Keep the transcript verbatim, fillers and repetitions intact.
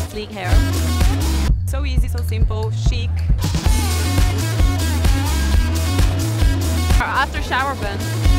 sleek hair. So easy, so simple, chic. Our after shower bun.